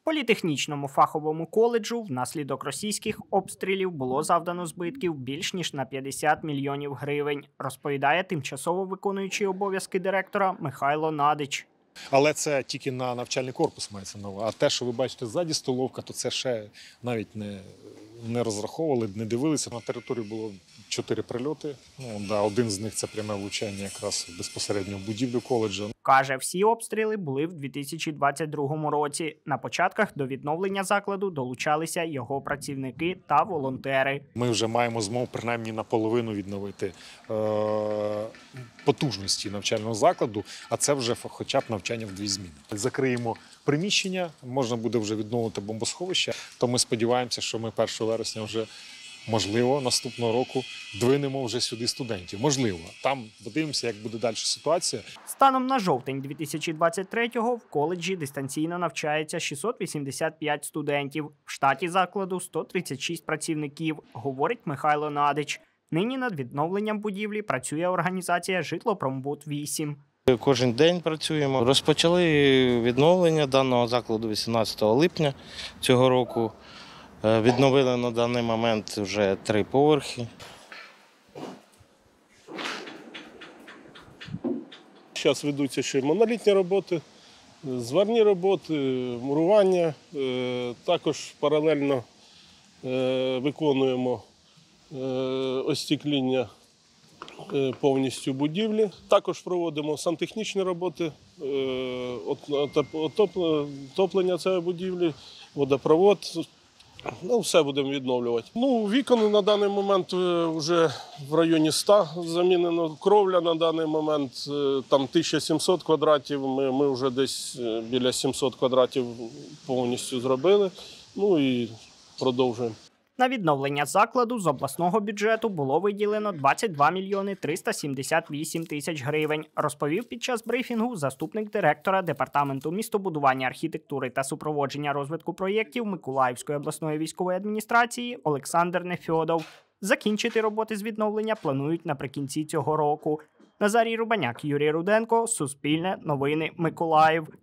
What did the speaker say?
Політехнічному фаховому коледжу внаслідок російських обстрілів було завдано збитків більш ніж на 50 мільйонів гривень, розповідає тимчасово виконуючий обов'язки директора Михайло Надич. Але це тільки на навчальний корпус мається на увазі. А те, що ви бачите ззаді столовка, то це ще навіть не розраховували, не дивилися. На території було 4 прильоти. Один з них – це пряме влучання якраз безпосередньо в будівлю коледжу. Каже, всі обстріли були в 2022 році. На початках до відновлення закладу долучалися його працівники та волонтери. Ми вже маємо змогу принаймні наполовину відновити потужності навчального закладу, а це вже хоча б навчання в 2 зміни. Закриємо приміщення, можна буде вже відновити бомбосховище, то ми сподіваємося, що ми 1 вересня вже, можливо, наступного року двинемо вже сюди студентів. Можливо. Там подивимося, як буде далі ситуація. Станом на жовтень 2023-го в коледжі дистанційно навчається 685 студентів. В штаті закладу 136 працівників, говорить Михайло Надич. Нині над відновленням будівлі працює організація «Житлопромбуд-8». Кожен день працюємо. Розпочали відновлення даного закладу 18 липня цього року. Відновили на даний момент вже 3 поверхи. Зараз ведуться ще монолітні роботи, зварні роботи, мурування. Також паралельно виконуємо остекління повністю будівлі. Також проводимо сантехнічні роботи, отоплення цієї будівлі, водопровод. Все будемо відновлювати. Вікон на даний момент вже в районі 100 замінено. Кровля на даний момент там 1700 квадратів, ми вже десь біля 700 квадратів повністю зробили. І продовжуємо. На відновлення закладу з обласного бюджету було виділено 22 мільйони 378 тисяч гривень, розповів під час брифінгу заступник директора Департаменту містобудування, архітектури та супроводження розвитку проєктів Миколаївської обласної військової адміністрації Олександр Нефьодов. Закінчити роботи з відновлення планують наприкінці цього року. Назарій Рубаняк, Юрій Руденко, Суспільне, Новини, Миколаїв.